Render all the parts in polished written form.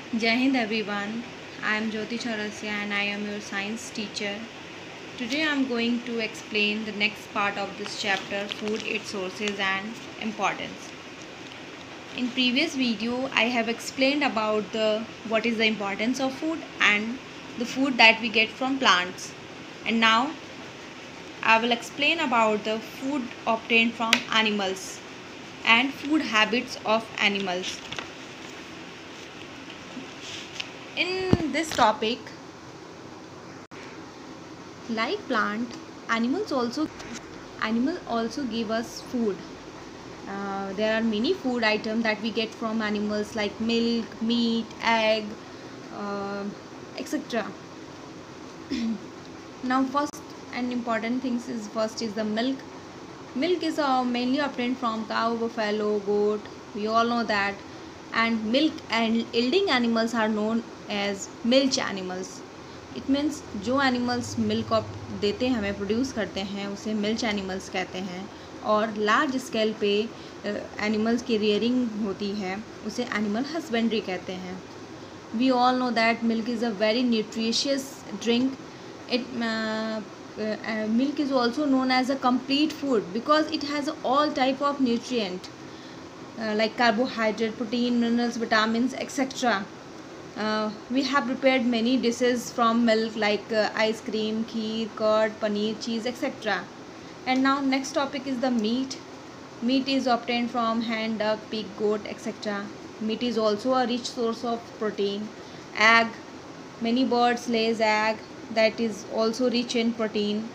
Jai Hind everyone. I am Jyoti Chaurasya and I am your science teacher. Today I am going to explain the next part of this chapter, food, its sources and importance. In previous video I have explained about the what is the importance of food and the food that we get from plants. And now I will explain about the food obtained from animals and food habits of animals. In this topic, like plant, animals also give us food. There are many food items that we get from animals like milk, meat, egg, etc. Now first and important things is first is the milk. Milk is mainly obtained from cow, buffalo, goat. We all know that. And milk and yielding animals are known as milch animals. It means जो animals milk देते हैं, हमें produce करते हैं, उसे milch animals कहते हैं. और लार्ज स्केल पे एनिमल्स की रियरिंग होती है, उसे एनिमल हस्बेंड्री कहते हैं. We all know that milk is a very nutritious drink. It milk is also known as a complete food because it has all type of nutrient like carbohydrate, protein, minerals, vitamins, etc. We have prepared many dishes from milk like ice cream, kheer, curd, paneer, cheese, etc. And now next topic is the meat. Meat is obtained from hen, duck, pig, goat, etc. Meat is also a rich source of protein. Egg, many birds lays egg, that is also rich in protein.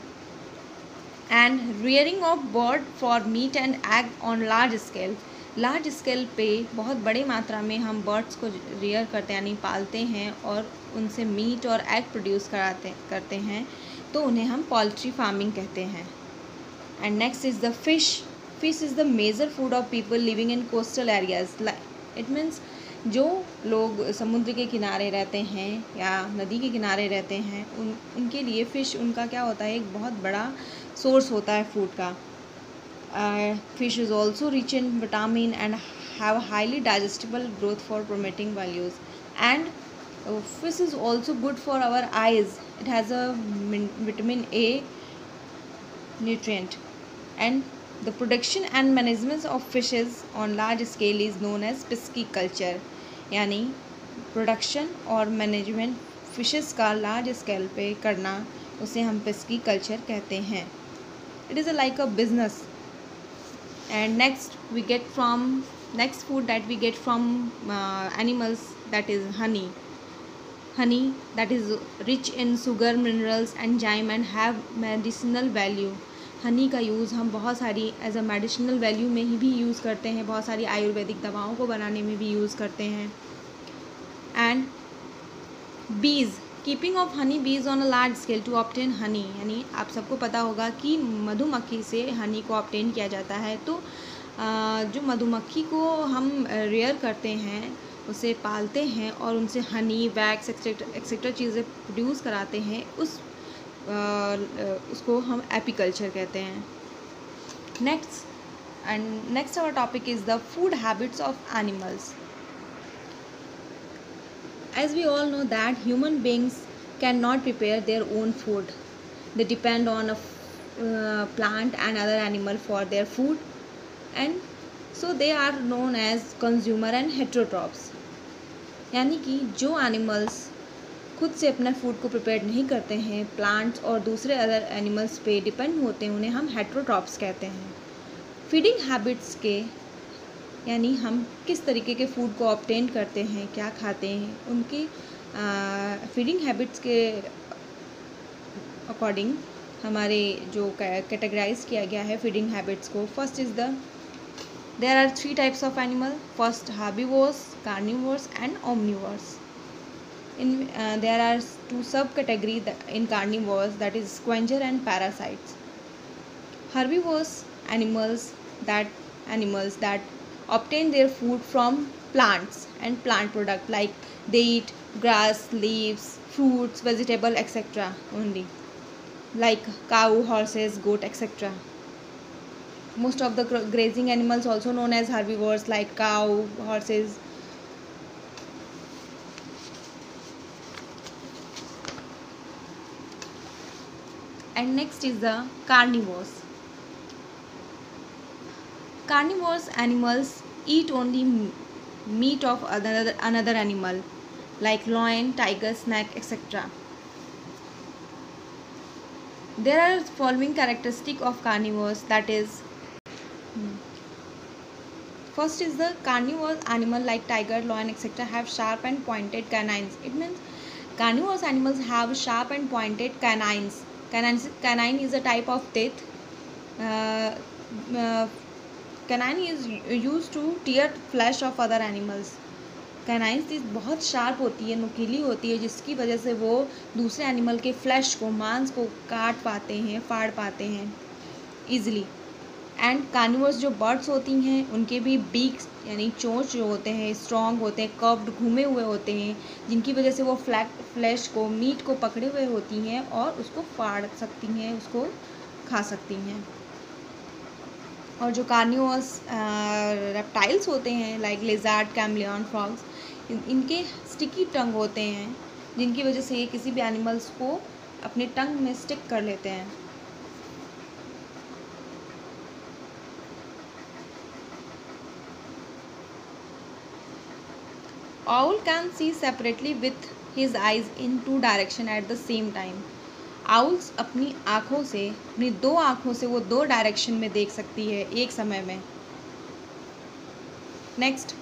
And rearing of bird for meat and egg on large scale पे बहुत बड़े मात्रा में हम birds को rear करते हैं, यानी पालते हैं और उनसे मीट और एग प्रोड्यूस करते हैं, तो उन्हें हम पोल्ट्री फार्मिंग कहते हैं. And next is the fish is the major food of people living in coastal areas. It means जो लोग समुद्र के किनारे रहते हैं या नदी के किनारे रहते हैं, उनके लिए फ़िश उनका क्या होता है, एक बहुत बड़ा सोर्स होता है फूड का. Fish is also rich in vitamin and have highly digestible growth for promoting values. And fish is also good for our eyes. It has a vitamin A nutrient. And the production and management of fishes on large scale is known as pisciculture. यानी production और management fishes का large scale पे करना, उसे हम pisciculture कहते हैं. It is like a business. And next food that we get from animals, that is honey that is rich in sugar, minerals, enzyme and have medicinal value. Honey का use हम बहुत सारी एज अ मेडिसिनल वैल्यू में ही भी use करते हैं, बहुत सारी आयुर्वेदिक दवाओं को बनाने में भी यूज़ करते हैं. एंड बीज, keeping of honey bees on a large scale to obtain honey, यानी आप सबको पता होगा कि मधुमक्खी से हनी को ऑब्टेन किया जाता है. तो जो मधुमक्खी को हम रेयर करते हैं, उसे पालते हैं और उनसे हनी, वैक्स एक्सेट्रा चीज़ें प्रोड्यूस कराते हैं, उसको हम एपीकल्चर कहते हैं. Next our topic is the food habits of animals. As we all know that human beings cannot prepare their own food. They depend on a plant and other animal for their food, and so they are known as consumer and heterotrophs. यानी कि जो animals खुद से अपना food को prepare नहीं करते हैं, प्लांट्स और दूसरे अदर एनिमल्स पे डिपेंड होते हैं, उन्हें हम हेटेरोट्रॉप्स कहते हैं. फीडिंग हैबिट्स के, यानी हम किस तरीके के फूड को ऑब्टेन करते हैं, क्या खाते हैं, उनकी फीडिंग हैबिट्स के अकॉर्डिंग हमारे जो कैटेगराइज किया गया है फीडिंग हैबिट्स को. First is there are 3 types of animal. First herbivores, carnivores and omnivores. In there are 2 subcategories in carnivores, that is scavenger and parasites. Herbivores animals that obtain their food from plants and plant product, like they eat grass, leaves, fruits, vegetable, etc. only, like cow, horses, goat, etc. Most of the grazing animals also known as herbivores, like cow, horses, And next is the carnivores. Carnivorous animals eat only meat of another animal like lion, tiger, snake, etc. There are following characteristics of carnivores, that is, first is the carnivorous animal like tiger, lion, etc. have sharp and pointed canines. It means carnivorous animals have sharp and pointed canines. Canine is a type of teeth. Uh, uh, Canine is used to tear flesh of other animals. Canines teeth बहुत sharp होती है, नुकीली होती है, जिसकी वजह से वो दूसरे एनिमल के फ्लैश को, मांस को काट पाते हैं, फाड़ पाते हैं ईजिली. एंड कार्निवोर्स जो बर्ड्स होती हैं उनके भी बीक्स यानी चोंच जो होते हैं स्ट्रॉन्ग होते हैं, कर्व्ड घूमे हुए होते हैं, जिनकी वजह से वो फ्लैश को, मीट को पकड़े हुए होती हैं और उसको फाड़ सकती हैं, उसको खा सकती हैं. और जो कार्निवोरस रेप्टाइल्स होते हैं लाइक लिजार्ड, कैमलियन, फ्रॉग्स, इनके स्टिकी टंग होते हैं, जिनकी वजह से ये किसी भी एनिमल्स को अपने टंग में स्टिक कर लेते हैं. Owl can see separately with his eyes in two direction at the same time. Owls अपनी आँखों से, अपनी दो आँखों से वो दो डायरेक्शन में देख सकती है एक समय में. Next,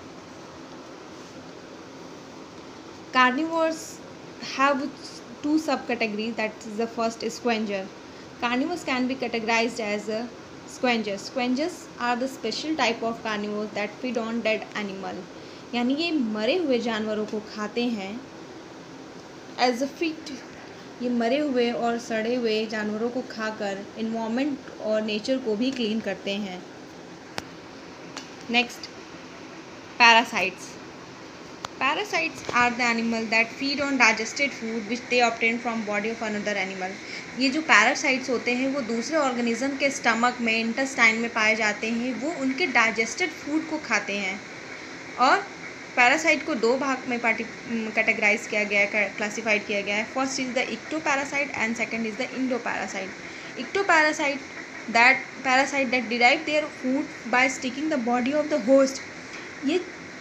carnivores have two subcategories. That is the first is squanger. Carnivores can be categorized as a squangers. Squangers are the special type of carnivores that feed on dead animal. यानी ये मरे हुए जानवरों को खाते हैं एज अ फीड. ये मरे हुए और सड़े हुए जानवरों को खाकर इन्वायरमेंट और नेचर को भी क्लीन करते हैं. Next, parasites. Parasites are the animal that feed on digested food which they obtain from body of another animal. ये जो पैरासाइट्स होते हैं वो दूसरे ऑर्गेनिज्म के स्टमक में, इंटेस्टाइन में पाए जाते हैं. वो उनके डाइजेस्टेड फूड को खाते हैं. और पैरासाइट को दो भाग में कैटेगराइज किया गया है, क्लासिफाइड किया गया है. First is the ectoparasite and second is the endoparasite. Ectoparasite that derive their food by sticking the body of the host. ये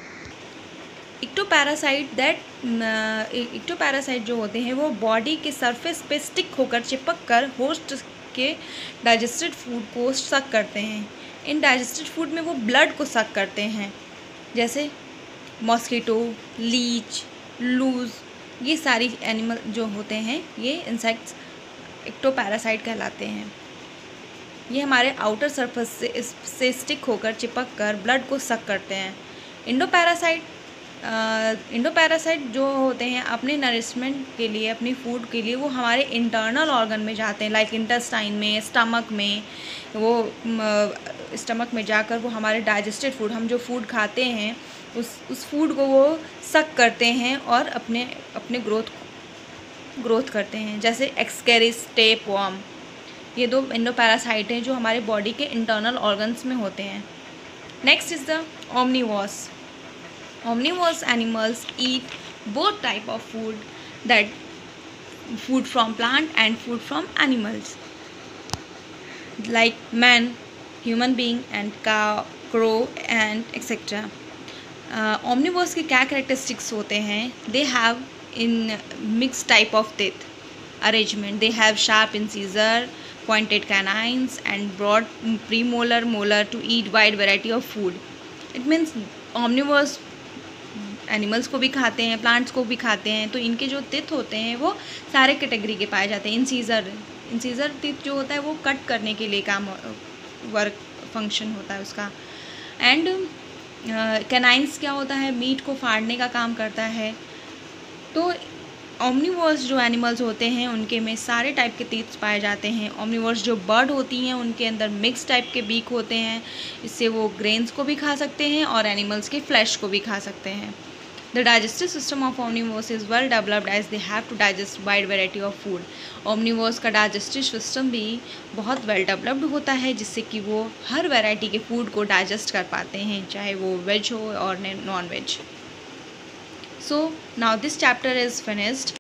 इक्टोपैरासाइट जो होते हैं वो बॉडी के सरफेस पे स्टिक होकर, चिपक कर होस्ट के डाइजेस्टेड फूड को सक करते हैं. इन डाइजेस्टेड फूड में वो ब्लड को सक करते हैं, जैसे मॉस्किटो, लीच, लूज, ये सारी एनिमल जो होते हैं ये इंसेक्ट्स इक्टोपैरासाइट कहलाते हैं. ये हमारे आउटर सरफेस से स्टिक होकर, चिपक कर ब्लड को सक करते हैं. इंडोपैरासाइट जो होते हैं अपने नरिशमेंट के लिए, अपनी फूड के लिए वो हमारे इंटरनल ऑर्गन में जाते हैं, लाइक इंटेस्टाइन में, स्टमक में. वो स्टमक में जाकर वो हमारे डाइजेस्टेड फूड, हम जो फूड खाते हैं उस फूड को वो सक करते हैं और अपने ग्रोथ करते हैं, जैसे एक्सकेरिस, टेपवर्म. ये दो इंडोपैरासाइट हैं जो हमारे बॉडी के इंटरनल ऑर्गन्स में होते हैं. Next is the omnivores. Omnivorous animals eat both type of food, that food from plant and food from animals, like man, human being and cow, crow and etc. Omnivores के क्या characteristics होते हैं? They have in mixed type of teeth arrangement. They have sharp incisor, pointed canines and broad premolar molar to eat wide variety of food. It means omnivores animals को भी खाते हैं, plants को भी खाते हैं. तो इनके जो टीथ होते हैं वो सारे कैटेगरी के पाए जाते हैं. इंसीजर टीथ जो होता है वो कट करने के लिए वर्क फंक्शन होता है उसका. एंड कैनाइन्स क्या होता है? मीट को फाड़ने का काम करता है. तो ओमनिवोर्स जो एनिमल्स होते हैं उनके में सारे टाइप के टीथ्स पाए जाते हैं. ओमनिवोर्स जो बर्ड होती हैं उनके अंदर मिक्स टाइप के बीक होते हैं, इससे वो ग्रेन्स को भी खा सकते हैं और एनिमल्स के फ्लैश को भी खा सकते हैं. The digestive system of omnivores is well developed as they have to digest wide variety of food. Omnivores का digestive system भी बहुत well developed होता है, जिससे कि वो हर वैरायटी के फूड को डाइजेस्ट कर पाते हैं, चाहे वो वेज हो और non veg. So now this chapter is finished.